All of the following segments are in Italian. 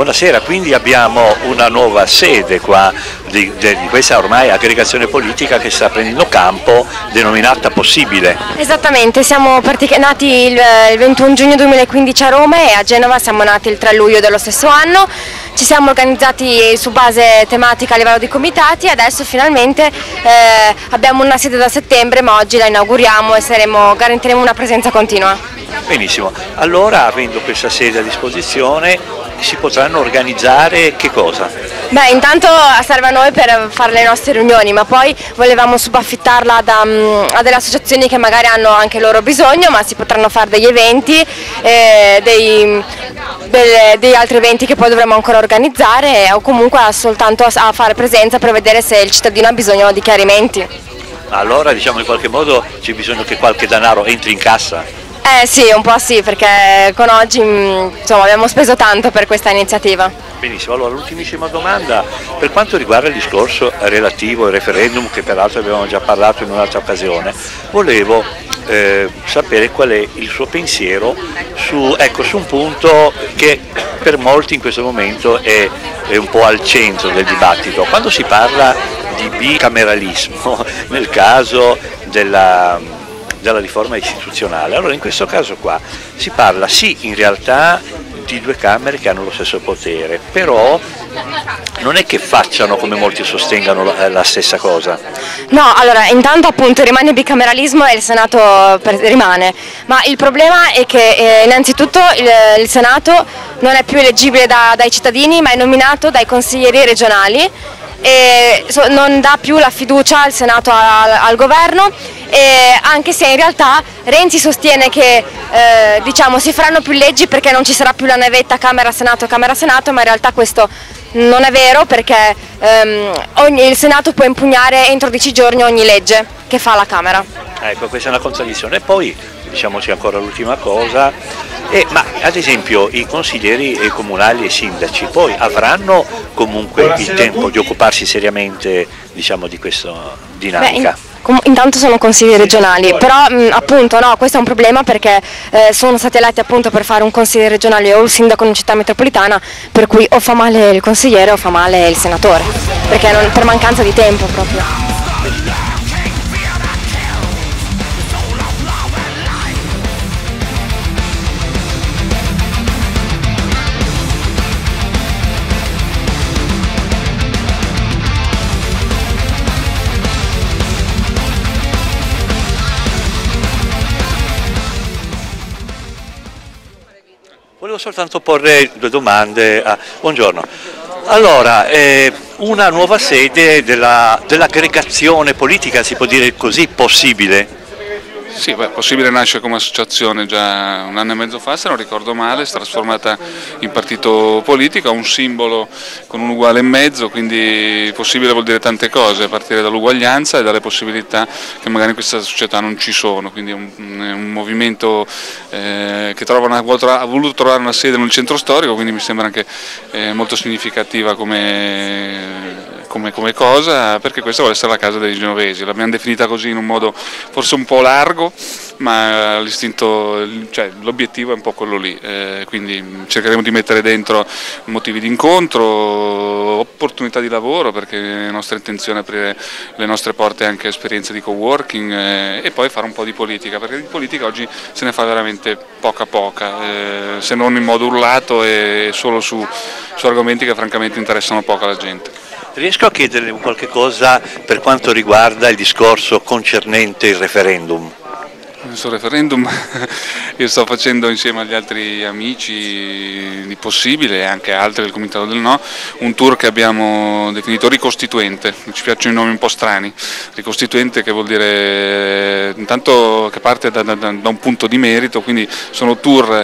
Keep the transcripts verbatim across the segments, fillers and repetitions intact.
Buonasera, quindi abbiamo una nuova sede qua di, di questa ormai aggregazione politica che sta prendendo campo, denominata Possibile. Esattamente, siamo nati il, il ventuno giugno duemilaquindici a Roma e a Genova siamo nati il tre luglio dello stesso anno. Ci siamo organizzati su base tematica a livello di comitati e adesso finalmente eh, abbiamo una sede da settembre, ma oggi la inauguriamo e saremo, garantiremo una presenza continua. Benissimo, allora avendo questa sede a disposizione si potranno organizzare che cosa? Beh, intanto serve a noi per fare le nostre riunioni, ma poi volevamo subaffittarla da, um, a delle associazioni che magari hanno anche loro bisogno, ma si potranno fare degli eventi, eh, dei, delle, degli altri eventi che poi dovremo ancora organizzare o comunque soltanto a, a fare presenza per vedere se il cittadino ha bisogno di chiarimenti. Allora diciamo in qualche modo c'è bisogno che qualche denaro entri in cassa? Eh sì, un po' sì, perché con oggi insomma, abbiamo speso tanto per questa iniziativa. Benissimo, allora l'ultimissima domanda, per quanto riguarda il discorso relativo al referendum, che peraltro abbiamo già parlato in un'altra occasione, volevo eh, sapere qual è il suo pensiero su, ecco, su un punto che per molti in questo momento è, è un po' al centro del dibattito. Quando si parla di bicameralismo, nel caso della... della riforma istituzionale. Allora in questo caso qua si parla sì in realtà di due Camere che hanno lo stesso potere, però non è che facciano come molti sostengano la, la stessa cosa. No, allora intanto appunto rimane bicameralismo e il Senato per, rimane, ma il problema è che eh, innanzitutto il, il Senato non è più eleggibile da, dai cittadini ma è nominato dai consiglieri regionali e non dà più la fiducia al Senato al, al governo, e anche se in realtà Renzi sostiene che eh, diciamo, si faranno più leggi perché non ci sarà più la navetta Camera-Senato, Camera-Senato, ma in realtà questo non è vero perché ehm, ogni, il Senato può impugnare entro dieci giorni ogni legge che fa la Camera. Ecco, questa è una contraddizione. E poi diciamoci ancora l'ultima cosa, eh, ma ad esempio i consiglieri comunali e i sindaci poi avranno comunque il tempo di occuparsi seriamente diciamo, di questa dinamica? Beh, in, intanto sono consigli regionali, però mh, appunto no, questo è un problema perché eh, sono stati eletti appunto per fare un consigliere regionale o il sindaco in una città metropolitana, per cui o fa male il consigliere o fa male il senatore, perché non, per mancanza di tempo proprio. Volevo soltanto porre due domande. Ah, buongiorno. Allora, eh, una nuova sede della, dell'aggregazione politica, si può dire così, Possibile? Sì, beh, Possibile nasce come associazione già un anno e mezzo fa, se non ricordo male, si è trasformata in partito politico, ha un simbolo con un uguale in mezzo, quindi possibile vuol dire tante cose, a partire dall'uguaglianza e dalle possibilità che magari in questa società non ci sono, quindi è un, un movimento eh, che trova una, ha voluto trovare una sede nel centro storico, quindi mi sembra anche eh, molto significativa come... Come, come cosa, perché questa vuole essere la casa dei genovesi, l'abbiamo definita così in un modo forse un po' largo, ma l'istinto, cioè, l'obiettivo è un po' quello lì, eh, quindi cercheremo di mettere dentro motivi di incontro, opportunità di lavoro, perché è nostra intenzione aprire le nostre porte anche a esperienze di coworking eh, e poi fare un po' di politica, perché di politica oggi se ne fa veramente poca poca, eh, se non in modo urlato e solo su, su argomenti che francamente interessano poco alla gente. Riesco a chiederle qualche cosa per quanto riguarda il discorso concernente il referendum? Sul referendum io sto facendo insieme agli altri amici di Possibile e anche altri del Comitato del No un tour che abbiamo definito ricostituente, ci piacciono i nomi un po' strani, ricostituente che vuol dire intanto che parte da, da, da un punto di merito, quindi sono tour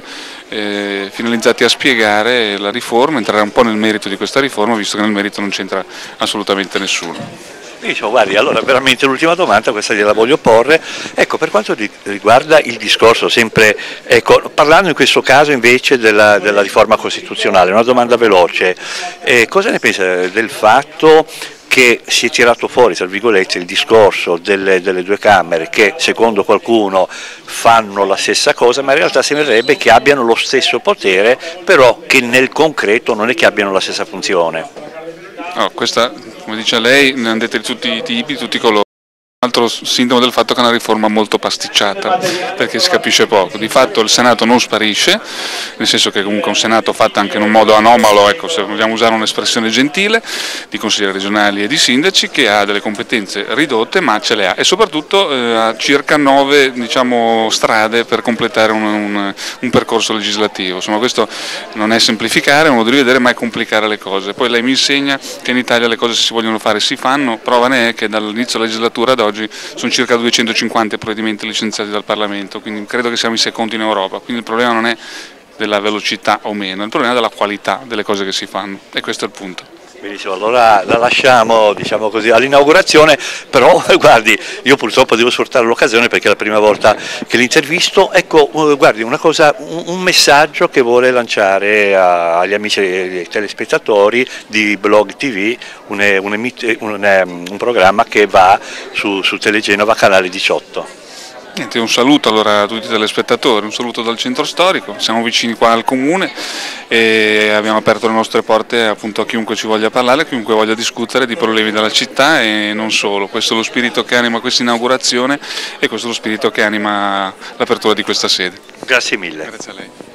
Eh, finalizzati a spiegare la riforma, entrare un po' nel merito di questa riforma, visto che nel merito non c'entra assolutamente nessuno. Dicevo, guardi, allora veramente l'ultima domanda, questa gliela voglio porre, ecco, per quanto riguarda il discorso, sempre, ecco, parlando in questo caso invece della, della riforma costituzionale, una domanda veloce, eh, cosa ne pensa del fatto che che si è tirato fuori, tra virgolette, il discorso delle, delle due Camere che secondo qualcuno fanno la stessa cosa, ma in realtà sembrerebbe che abbiano lo stesso potere, però che nel concreto non è che abbiano la stessa funzione. No, questa, come dice lei, ne hanno dette di tutti i tipi, di tutti i colori. Un altro sintomo del fatto che è una riforma molto pasticciata, perché si capisce poco. Di fatto il Senato non sparisce, nel senso che comunque è un Senato fatto anche in un modo anomalo, ecco, se vogliamo usare un'espressione gentile, di consiglieri regionali e di sindaci, che ha delle competenze ridotte ma ce le ha, e soprattutto eh, ha circa nove, diciamo, strade per completare un, un, un percorso legislativo. Insomma, questo non è semplificare, non lo devi vedere, ma è complicare le cose. Poi lei mi insegna che in Italia le cose, se si vogliono fare, si fanno. Prova ne è che dall'inizio della legislatura ad oggi sono circa duecentocinquanta provvedimenti licenziati dal Parlamento, quindi credo che siamo i secondi in Europa, quindi il problema non è della velocità o meno, il problema è della qualità delle cose che si fanno, e questo è il punto. Benissimo, allora la lasciamo, diciamo così, all'inaugurazione, però guardi, io purtroppo devo sfruttare l'occasione perché è la prima volta che l'intervisto. Ecco, guardi, una cosa, un, un messaggio che vuole lanciare a, agli amici e ai telespettatori di Blog T V, un, un, un, un programma che va su, su Telegenova, canale diciotto. Niente, un saluto allora a tutti i telespettatori, un saluto dal centro storico, siamo vicini qua al comune e abbiamo aperto le nostre porte appunto a chiunque ci voglia parlare, a chiunque voglia discutere di problemi della città e non solo. Questo è lo spirito che anima questa inaugurazione e questo è lo spirito che anima l'apertura di questa sede. Grazie mille. Grazie a lei.